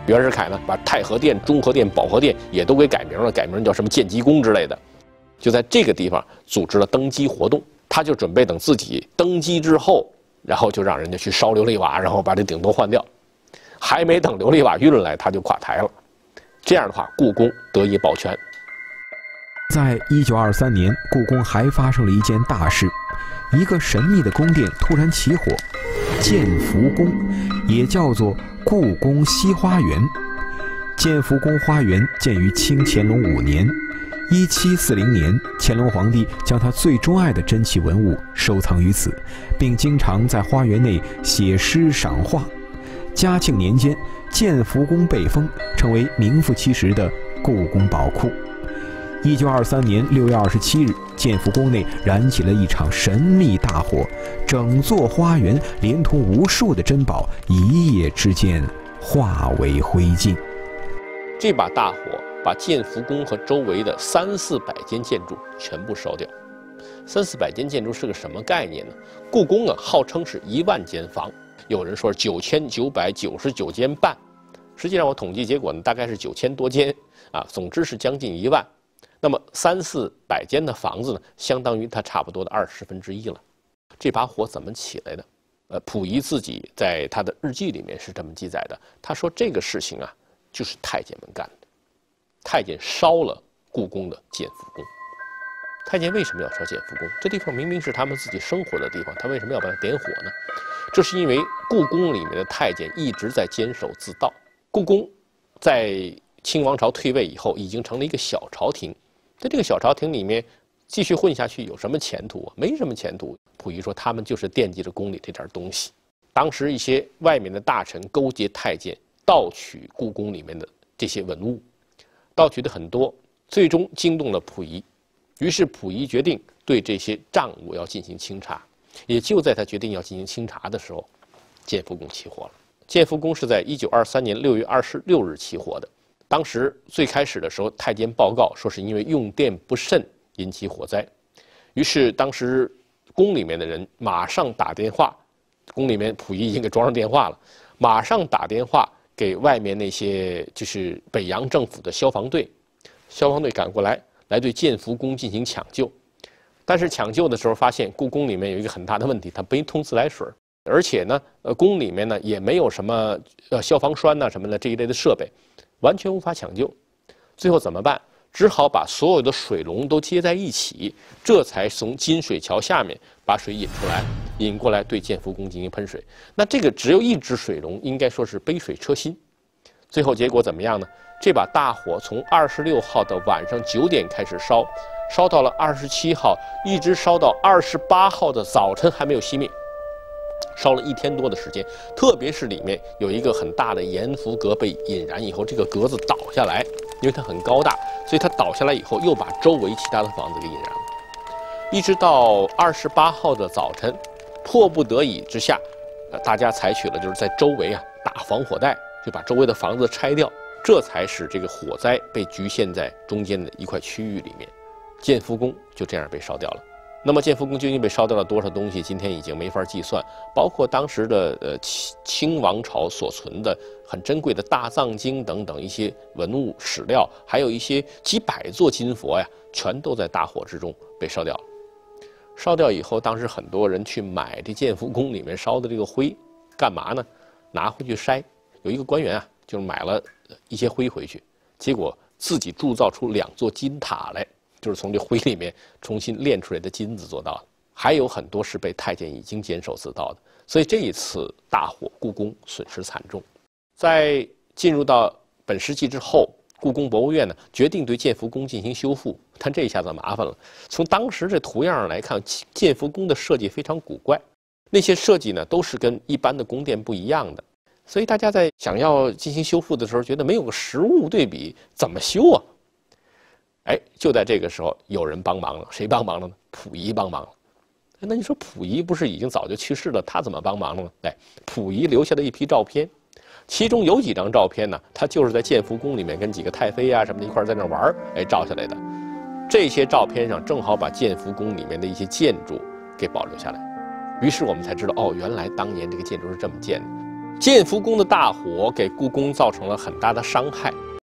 袁世凯呢，把太和殿、中和殿、保和殿也都给改名了，改名叫什么建基宫之类的。就在这个地方组织了登基活动，他就准备等自己登基之后，然后就让人家去烧琉璃瓦，然后把这顶都换掉。还没等琉璃瓦运来，他就垮台了。这样的话，故宫得以保全。 在1923年，故宫还发生了一件大事，一个神秘的宫殿突然起火，建福宫，也叫做故宫西花园。建福宫花园建于清乾隆5年，1740年，乾隆皇帝将他最钟爱的珍奇文物收藏于此，并经常在花园内写诗赏画。嘉庆年间，建福宫被封，成为名副其实的故宫宝库。1923年6月27日，建福宫内燃起了一场神秘大火，整座花园连同无数的珍宝，一夜之间化为灰烬。 这把大火把建福宫和周围的300-400间建筑全部烧掉。300-400间建筑是个什么概念呢？故宫啊，号称是1万间房，有人说9999间半，实际上我统计结果呢，大概是9000多间啊，总之是将近1万。那么300-400间的房子呢，相当于它差不多的1/20了。这把火怎么起来的？溥仪自己在他的日记里面是这么记载的，他说这个事情啊，就是太监们干的。太监烧了故宫的建福宫。太监为什么要烧建福宫？这地方明明是他们自己生活的地方，他为什么要把它点火呢？这是因为故宫里面的太监一直在坚守自盗。故宫在清王朝退位以后，已经成了一个小朝廷。在这个小朝廷里面继续混下去有什么前途啊？没什么前途。溥仪说他们就是惦记着宫里这点东西。当时一些外面的大臣勾结太监盗取故宫里面的这些文物，盗取的很多，最终惊动了溥仪。于是溥仪决定对这些账务要进行清查。也就在他决定要进行清查的时候，建福宫起火了。建福宫是在1923年6月26日起火的。当时最开始的时候，太监报告说是因为用电不慎引起火灾，于是当时宫里面的人马上打电话，宫里面溥仪已经给装上电话了，马上打电话给外面那些就是北洋政府的消防队，消防队赶过来对建福宫进行抢救。但是抢救的时候发现故宫里面有一个很大的问题，它没通自来水，而且呢，宫里面呢也没有什么消防栓呐什么的这一类的设备，完全无法抢救。最后怎么办？只好把所有的水龙都接在一起，这才从金水桥下面把水引出来，引过来对建福宫进行喷水。那这个只有一只水龙，应该说是杯水车薪。最后结果怎么样呢？这把大火从26号的晚上9点开始烧，烧到了27号，一直烧到28号的早晨还没有熄灭，烧了1天多的时间。特别是里面有一个很大的延福阁被引燃以后，这个阁子倒下来，因为它很高大，所以它倒下来以后又把周围其他的房子给引燃了。一直到28号的早晨，迫不得已之下，大家采取了就是在周围打防火带，就把周围的房子拆掉，这才使这个火灾被局限在中间的一块区域里面。建福宫就这样被烧掉了。那么建福宫究竟被烧掉了多少东西，今天已经没法计算，包括当时的清王朝所存的很珍贵的大藏经等等一些文物史料，还有一些几百座金佛全都在大火之中被烧掉了。烧掉以后，当时很多人去买这建福宫里面烧的这个灰，干嘛呢？拿回去筛。有一个官员就是买了一些灰回去，结果自己铸造出2座金塔来，就是从这灰里面重新炼出来的金子做到的。还有很多是被太监已经坚守自盗的，所以这一次大火，故宫损失惨重。在进入到本世纪之后，故宫博物院呢决定对建福宫进行修复，但这一下子麻烦了。从当时这图样上来看，建福宫的设计非常古怪，那些设计呢都是跟一般的宫殿不一样的。所以大家在想要进行修复的时候，觉得没有个实物对比，怎么修啊？就在这个时候，有人帮忙了。谁帮忙了呢？溥仪帮忙了。那你说溥仪不是已经早就去世了，他怎么帮忙了呢？溥仪留下了一批照片，其中有几张照片呢，他就是在建福宫里面跟几个太妃什么的一块在那玩照下来的。这些照片上正好把建福宫里面的一些建筑给保留下来。于是我们才知道，原来当年这个建筑是这么建的。 建福宫的大火给故宫造成了很大的伤害。